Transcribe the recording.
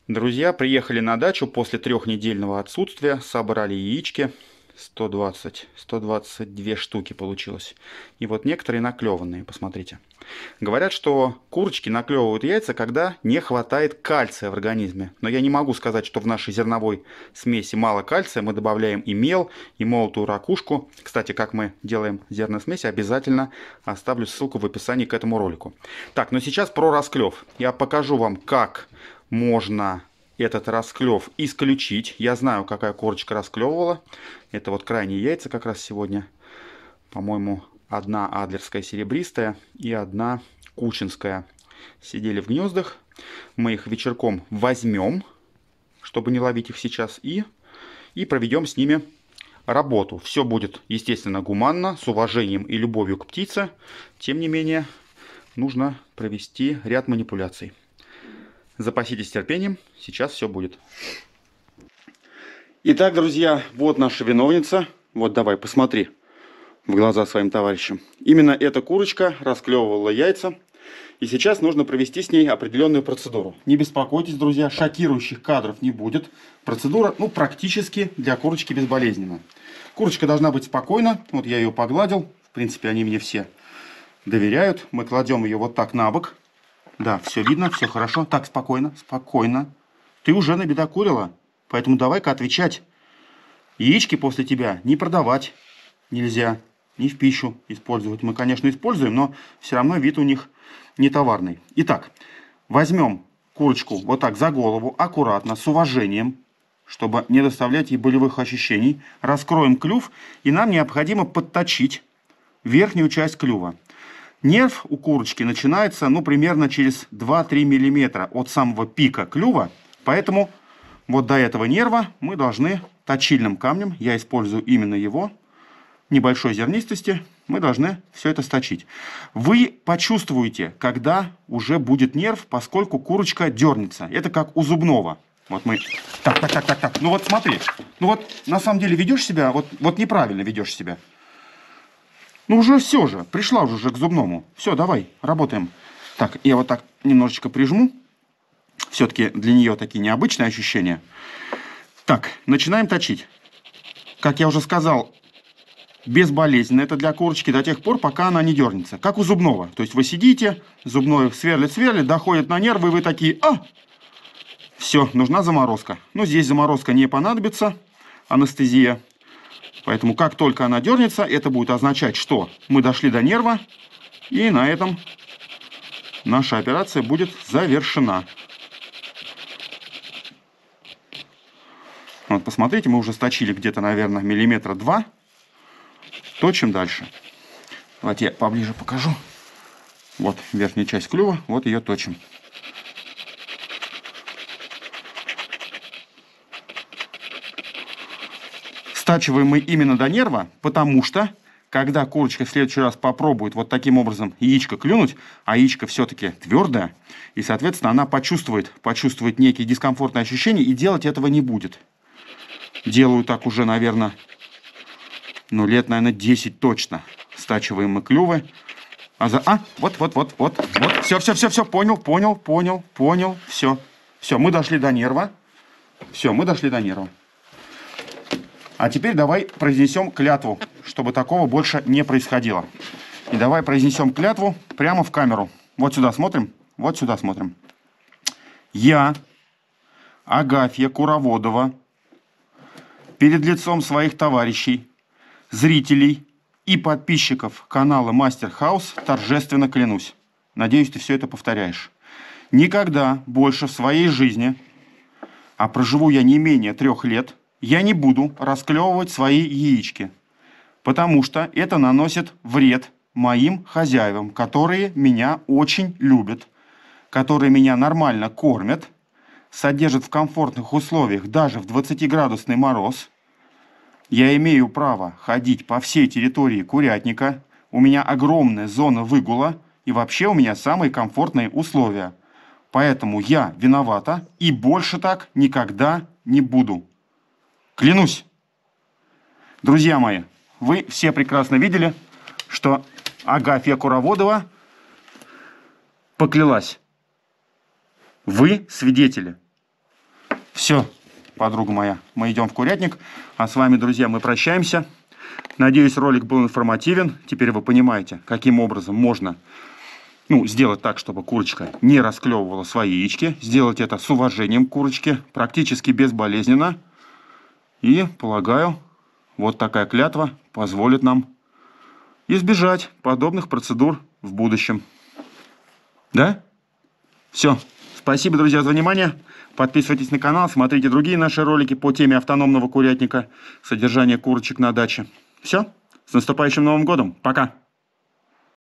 Друзья приехали на дачу после трехнедельного отсутствия, собрали яички, 122 штуки получилось. И вот некоторые наклеванные, посмотрите. Говорят, что курочки наклевывают яйца, когда не хватает кальция в организме. Но я не могу сказать, что в нашей зерновой смеси мало кальция. Мы добавляем и мел, и молотую ракушку. Кстати, как мы делаем зерносмесь, обязательно оставлю ссылку в описании к этому ролику. Так, но сейчас про расклев. Я покажу вам, как можно этот расклев исключить. Я знаю, какая курочка расклевывала. Это вот крайние яйца как раз сегодня. По-моему, одна адлерская серебристая и одна кучинская. Сидели в гнездах. Мы их вечерком возьмем, чтобы не ловить их сейчас, и проведем с ними работу. Все будет, естественно, гуманно, с уважением и любовью к птице. Тем не менее, нужно провести ряд манипуляций. Запаситесь терпением, сейчас все будет. Итак, друзья, вот наша виновница. Вот давай, посмотри в глаза своим товарищам. Именно эта курочка расклевывала яйца. И сейчас нужно провести с ней определенную процедуру. Не беспокойтесь, друзья, шокирующих кадров не будет. Процедура, практически для курочки безболезненная. Курочка должна быть спокойна. Вот я ее погладил. В принципе, они мне все доверяют. Мы кладем ее вот так на бок. Да, все видно, все хорошо. Так, спокойно, спокойно. Ты уже набедокурила, поэтому давай-ка отвечать. Яички после тебя не продавать нельзя, не в пищу использовать. Мы, конечно, используем, но все равно вид у них не товарный. Итак, возьмем курочку вот так за голову, аккуратно, с уважением, чтобы не доставлять ей болевых ощущений. Раскроем клюв, и нам необходимо подточить верхнюю часть клюва. Нерв у курочки начинается, примерно через 2-3 мм от самого пика клюва. Поэтому вот до этого нерва мы должны точильным камнем, я использую именно его, небольшой зернистости, мы должны все это сточить. Вы почувствуете, когда уже будет нерв, поскольку курочка дернется. Это как у зубного. Вот мы... Так. Ну вот смотри. Ну вот на самом деле ведешь себя, вот неправильно ведешь себя. Ну уже все же, пришла уже к зубному. Все, давай, работаем. Так, я вот так немножечко прижму. Все-таки для нее такие необычные ощущения. Так, начинаем точить. Как я уже сказал, безболезненно это для курочки до тех пор, пока она не дернется. Как у зубного. То есть вы сидите, зубной сверлит, доходит на нервы, и вы такие, все, нужна заморозка. Но здесь заморозка не понадобится, анестезия. Поэтому как только она дернется, это будет означать, что мы дошли до нерва, и на этом наша операция будет завершена. Вот посмотрите, мы уже сточили где-то, наверное, 2 мм. Точим дальше. Давайте я поближе покажу. Вот верхняя часть клюва, вот ее точим. Стачиваем мы именно до нерва, потому что, когда курочка в следующий раз попробует вот таким образом яичко клюнуть, а яичко все-таки твердое, и, соответственно, она почувствует некие дискомфортные ощущения и делать этого не будет. Делаю так уже, наверное, лет, 10 точно. Стачиваем мы клювы. Вот. Все, понял. Все, мы дошли до нерва. А теперь давай произнесем клятву, чтобы такого больше не происходило. И давай произнесем клятву прямо в камеру. Вот сюда смотрим. Я, Агафья Куроводова, перед лицом своих товарищей, зрителей и подписчиков канала Мастер Хаус торжественно клянусь. Надеюсь, ты все это повторяешь. Никогда больше в своей жизни, а проживу я не менее 3 лет, я не буду расклевывать свои яички, потому что это наносит вред моим хозяевам, которые меня очень любят, которые меня нормально кормят, содержат в комфортных условиях даже в 20-градусный мороз. Я имею право ходить по всей территории курятника, у меня огромная зона выгула и вообще у меня самые комфортные условия. Поэтому я виновата и больше так никогда не буду. Клянусь! Друзья мои, вы все прекрасно видели, что Агафья Куроводова поклялась. Вы свидетели. Все, подруга моя, мы идем в курятник. А с вами, друзья, мы прощаемся. Надеюсь, ролик был информативен. Теперь вы понимаете, каким образом можно сделать так, чтобы курочка не расклевывала свои яички. Сделать это с уважением к курочке, практически безболезненно. И, полагаю, вот такая клятва позволит нам избежать подобных процедур в будущем. Да? Все. Спасибо, друзья, за внимание. Подписывайтесь на канал, смотрите другие наши ролики по теме автономного курятника, содержания курочек на даче. Все. С наступающим Новым годом. Пока.